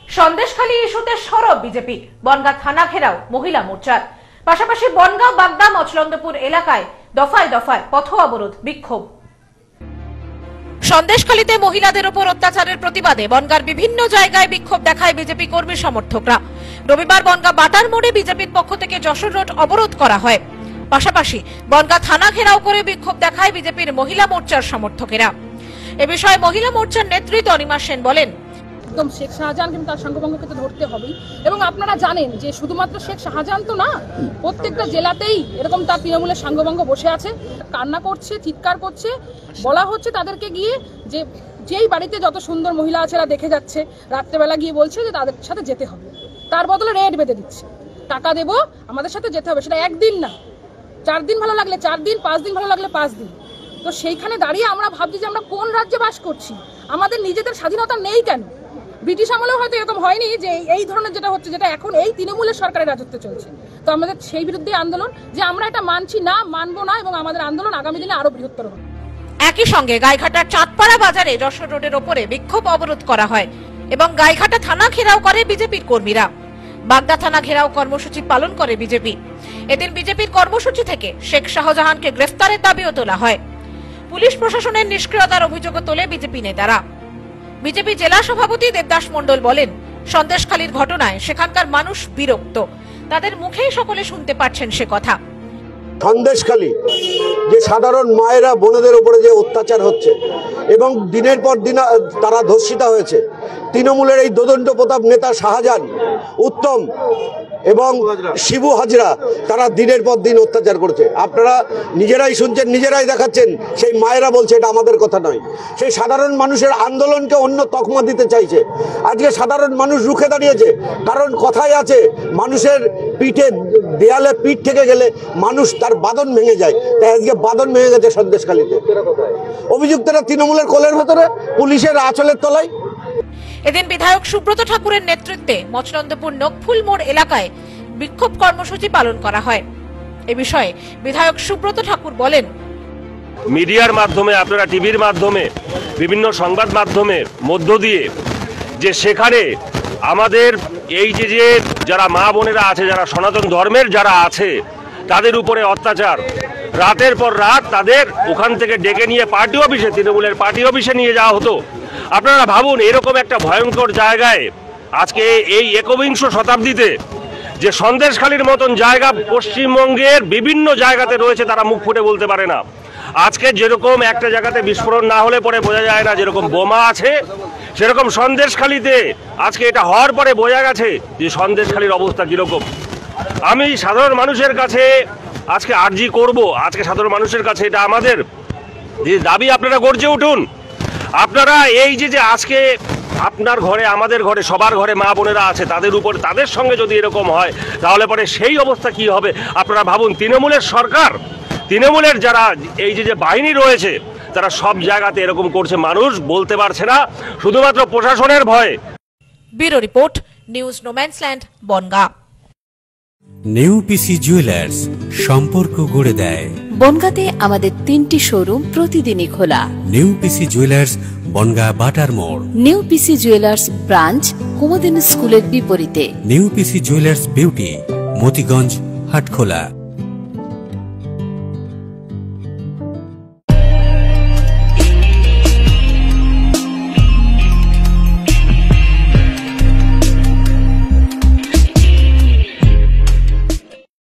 সন্দেশখালী ইস্যুতে সরব বিজেপি, বনগাঁ থানা ঘেরাও মহিলা মোর্চার। পাশাপাশি বনগাঁ বাগদা মচলন্দপুর এলাকায় দফায় দফায় পথ অবরোধ, বিক্ষোভ। সন্দেশখালীতে মহিলাদের উপর অত্যাচারের প্রতিবাদে বনগাঁর বিভিন্ন জায়গায় বিক্ষোভ দেখায় বিজেপি কর্মী সমর্থকরা। রবিবার বনগাঁ বাটার মোড়ে বিজেপির পক্ষ থেকে যশোর রোড অবরোধ করা হয়। পাশাপাশি বনগাঁ থানা ঘেরাও করে বিক্ষোভ দেখায় বিজেপির মহিলা মোর্চার সমর্থকেরা। এ বিষয়ে মহিলা মোর্চার নেত্রী অনিমা সেন বলেন, একদম শেখ শাহজাহান কিন্তু তার সঙ্গভঙ্গকে তো ধরতে হবেই। এবং আপনারা জানেন যে শুধুমাত্র শেখ শাহজাহান তো না, প্রত্যেকটা জেলাতেই এরকম তার তৃণমূলের সঙ্গভঙ্গ বসে আছে, কান্না করছে, চিৎকার করছে। বলা হচ্ছে তাদেরকে গিয়ে যে যেই বাড়িতে যত সুন্দর মহিলা আছে এরা দেখে যাচ্ছে, রাত্রেবেলা গিয়ে বলছে যে তাদের সাথে যেতে হবে, তার বদলে রেট বেঁধে দিচ্ছে, টাকা দেবো, আমাদের সাথে যেতে হবে। সেটা একদিন না, 4 দিন ভালো লাগলে 4 দিন, 5 দিন ভালো লাগলে 5 দিন। তো সেইখানে দাঁড়িয়ে আমরা ভাবছি যে আমরা কোন রাজ্যে বাস করছি, আমাদের নিজেদের স্বাধীনতা নেই কেন? ব্রিটিশ আমলেও হয়তো এরকম হয়নি যে এই ধরনের যেটা হচ্ছে, যেটা এখন এই তৃণমূলের সরকারের রাজত্বে চলছে। তো আমাদের সেই বিরুদ্ধে আন্দোলন, যে আমরা এটা মানছি না, মানবো না, এবং আমাদের আন্দোলন আগামী দিনে আরো বৃহত্তর হবে। একই সঙ্গে গাইঘাটার চাঁদপাড়া বাজারে যশোর রোডের ওপরে বিক্ষোভ অবরোধ করা হয় এবং গাইঘাটা থানা ঘেরাও করে বিজেপির কর্মীরা। বাগদা থানা ঘেরাও কর্মসূচি পালন করে বিজেপি। এদিন বিজেপির কর্মসূচি থেকে শেখ শাহজাহানকে গ্রেফতারের দাবিও তোলা হয়। পুলিশ প্রশাসনের নিষ্ক্রিয়তার অভিযোগও তোলে বিজেপি নেতারা। বিজেপি জেলা সভাপতি দেবদাস মণ্ডল বলেন, সন্দেশখালীর ঘটনায় সেখানকার মানুষ বিরক্ত, তাদের মুখেই সকলে শুনতে পাচ্ছেন সে কথা। সন্দেশখালী যে সাধারণ মায়েরা বোনেদের উপরে যে অত্যাচার হচ্ছে এবং দিনের পর দিন তারা ধর্ষিতা হয়েছে, তৃণমূলের এই দোদণ্ড প্রতাপ নেতা শাহজাহান, উত্তম এবং শিবু হাজরা তারা দিনের পর দিন অত্যাচার করছে। আপনারা নিজেরাই শুনছেন, নিজেরাই দেখাচ্ছেন। সেই মায়েরা বলছে এটা আমাদের কথা নয়। সেই সাধারণ মানুষের আন্দোলনকে অন্য তকমা দিতে চাইছে। আজকে সাধারণ মানুষ রুখে দাঁড়িয়েছে, কারণ কথাই আছে মানুষের পিঠে দেয়ালে পিঠ থেকে গেলে মানুষ তার বাঁধন ভেঙে যায়। তাই আজকে বাঁধন ভেঙে গেছে সন্দেশখালীতে। অভিযুক্তরা তৃণমূলের কোলের ভেতরে, পুলিশের আঁচলের তলায়। এদিন বিধায়ক সুব্রত ঠাকুরের নেতৃত্বে মচলন্দপুর নকফুল মোড় এলাকায় বিক্ষোভ কর্মসূচি পালন করা হয়। এ বিষয়ে বিধায়ক সুব্রত ঠাকুর বলেন, মিডিয়ার মাধ্যমে, আপনারা টিভির মাধ্যমে, বিভিন্ন সংবাদ মাধ্যমের মধ্য দিয়ে যে সেখানে আমাদের এই যে যারা মা বোনেরা আছে, যারা সনাতন ধর্মের যারা আছে, তাদের উপরে অত্যাচার, রাতের পর রাত তাদের ওখান থেকে ডেকে নিয়ে পার্টি অফিসে, তৃণমূলের পার্টি অফিসে নিয়ে যাওয়া হতো। আপনারা ভাবুন, এরকম একটা ভয়ঙ্কর জায়গায় আজকে এই 21 শতাব্দীতে যে সন্দেশখালীর মতন জায়গা পশ্চিমবঙ্গের বিভিন্ন জায়গাতে রয়েছে, তারা মুখ ফুটে বলতে পারে না। আজকে যেরকম একটা জায়গাতে বিস্ফোরণ না হলে পরে বোঝা যায় না যেরকম বোমা আছে, সেরকম সন্দেশখালীতে আজকে এটা হওয়ার পরে বোঝা গেছে যে সন্দেশখালীর অবস্থা কিরকম। আমি সাধারণ মানুষের কাছে আজকে আর্জি করব, আজকে সাধারণ মানুষের কাছে এটা আমাদের যে দাবি, আপনারা গর্জে উঠুন। আপনারা এই যে আজকে আপনার ঘরে, আমাদের ঘরে, সবার ঘরে মা বোনেরা আছে, তাদের উপর, তাদের সঙ্গে যদি এরকম হয় তাহলে পরে সেই অবস্থা কি হবে আপনারা ভাবুন। তৃণমূলের সরকার, তৃণমূলের যারা এই যে বাহিনী রয়েছে, তারা সব জায়গাতে এরকম করছে, মানুষ বলতে পারছে না, শুধুমাত্র প্রশাসনের ভয়ে। Bureau report, news no man's land, Bongaon. New PC jewellers, সম্পর্ক গড়ে দেয়। বনগাঁতে আমাদের 3টি শোরুম প্রতিদিনই খোলা। নিউ পিসি জুয়েলার্স, বনগাঁ বাটার মোড়। New PC jewellers branch Kumudini স্কুলের বিপরীতে। New PC jewellers beauty, Motiganj, Hatkhola.